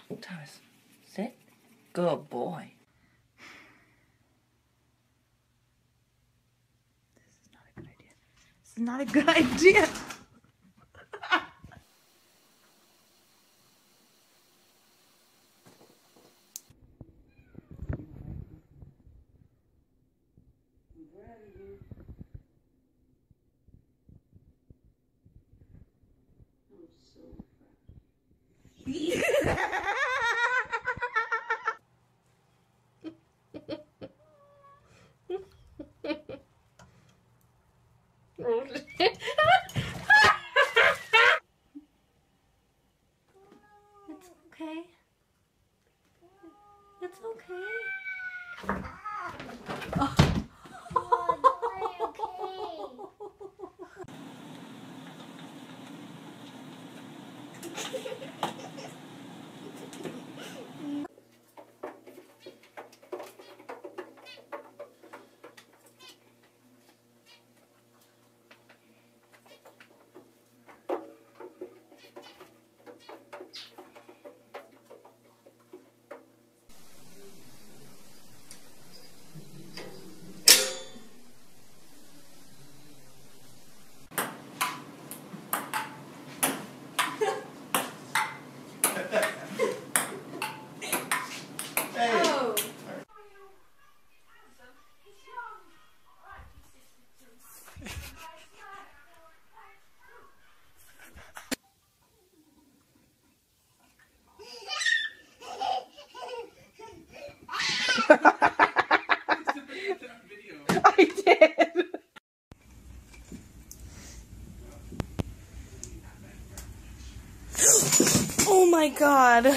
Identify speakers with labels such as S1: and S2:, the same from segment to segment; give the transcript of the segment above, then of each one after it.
S1: Thomas, sit. Good boy.
S2: This is not a good idea. It's okay. It's okay. I did. Oh my god.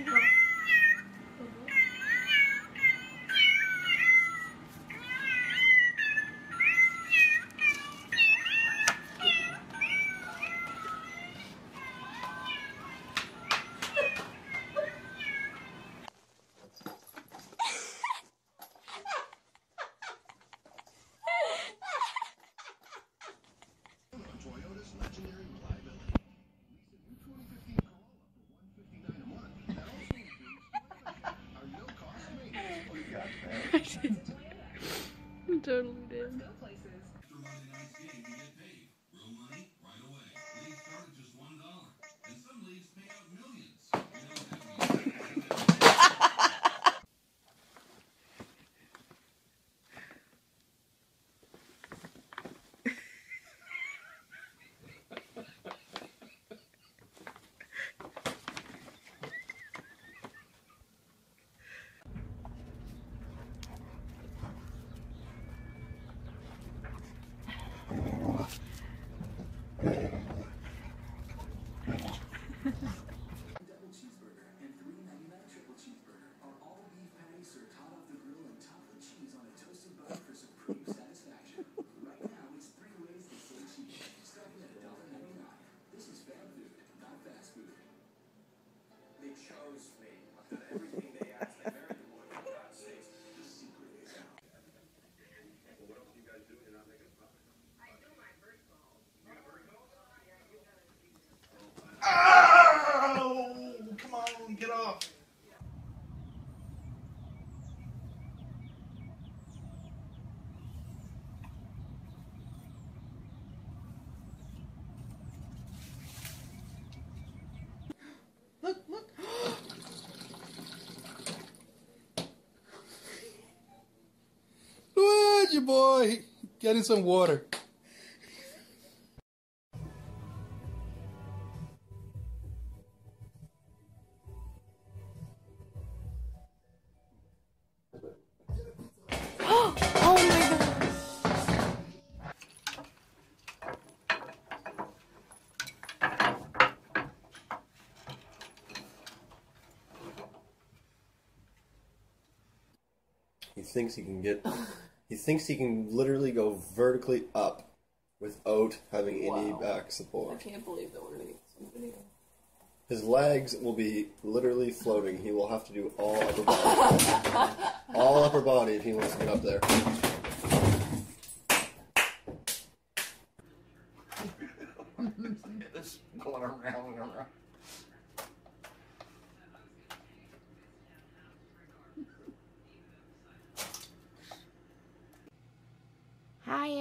S2: I totally did.
S3: Oh, come on, get off. Look, look. Luigi boy, getting some water.
S2: Oh my god.
S4: He thinks he can get. He thinks he can literally go vertically up without having any back
S2: I
S4: support.
S2: can't believe that we're gonna get some video.
S4: His legs will be literally floating. He will have to do all upper body. All upper body if he wants to get up there.
S3: This going around and around.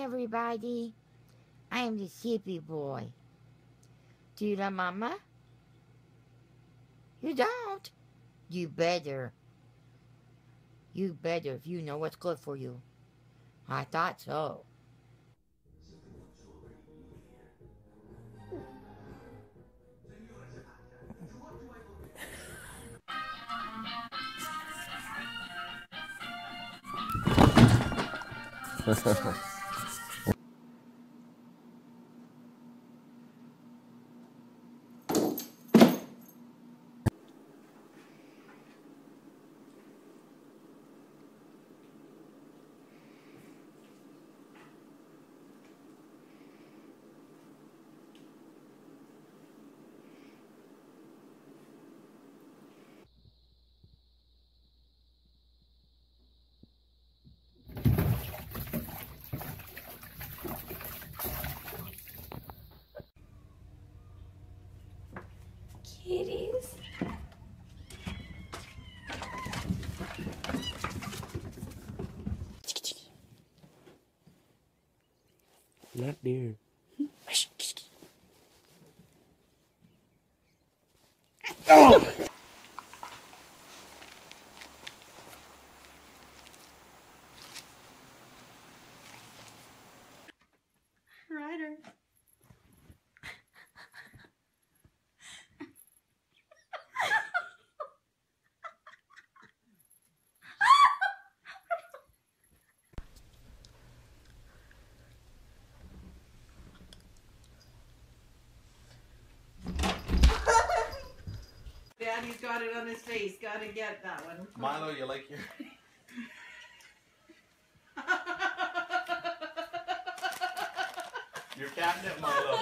S5: everybody. I am the sleepy boy. Do you love Mama? You don't? You better. You better if you know what's good for you. I thought so.
S2: Kitties.
S6: Not there.
S2: Ryder. Daddy's got it on his face. Gotta get that one.
S3: Milo, you like your... your catnip, Milo.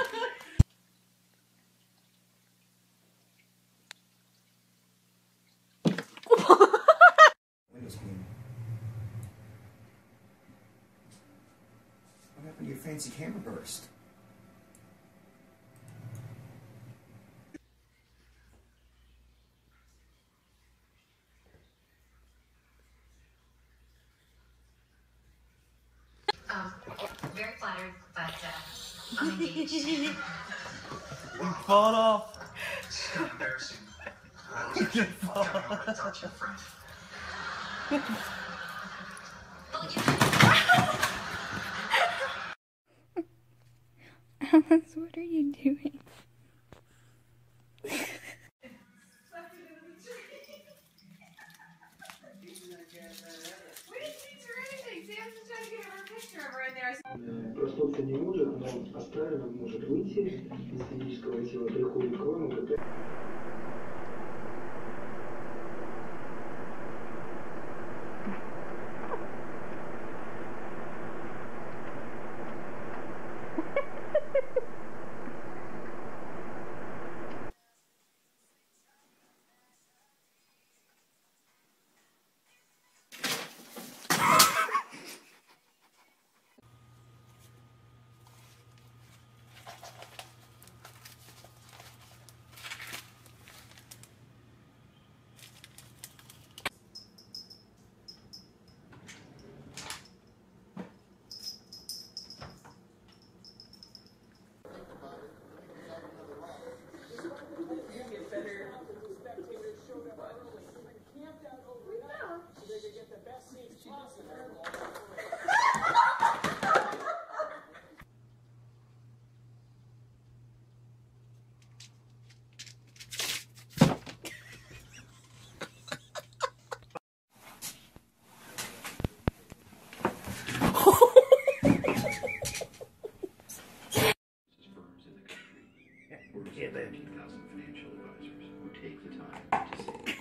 S7: Windows cleaner. What happened to your fancy camera burst?
S8: Very flattered, but I'm engaged.
S3: You fall off.
S8: It's embarrassing. You fall off. Touch your friend.
S2: Alice, what are you doing?
S9: Проснуться не может, но астрально может выйти из физического тела, приходит к вам и пытается...
S7: Financial advisors who take the time to say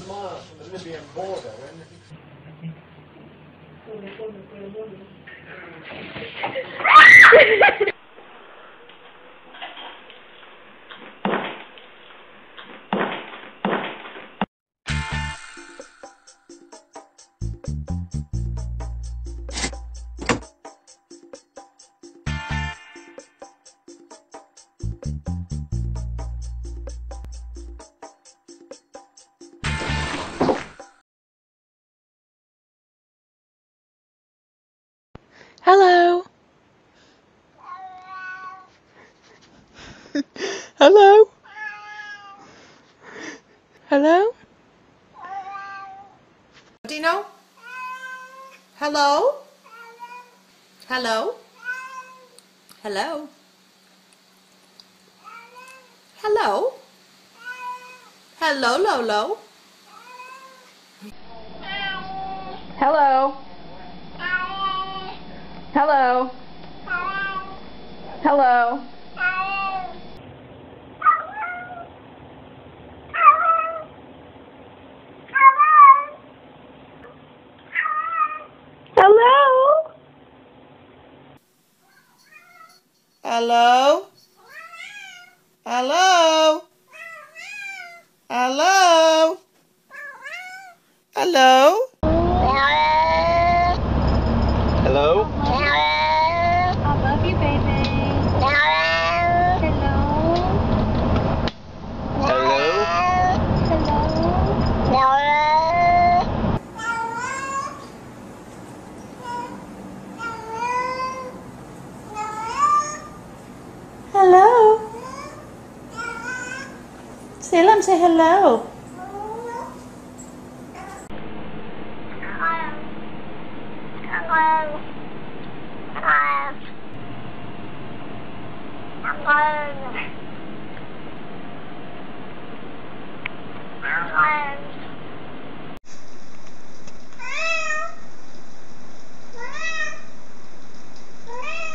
S2: Hello. Hello. Hello. Dino? Hello? Hello? Hello? Hello? Hello, Lolo? Hello? Hello? Hello? Hello? Hello? Hello? Hello?
S3: Hello?
S10: I love you, baby.
S3: Hello?
S2: Hello? Salem, say hello.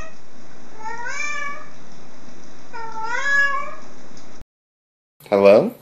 S4: Hello?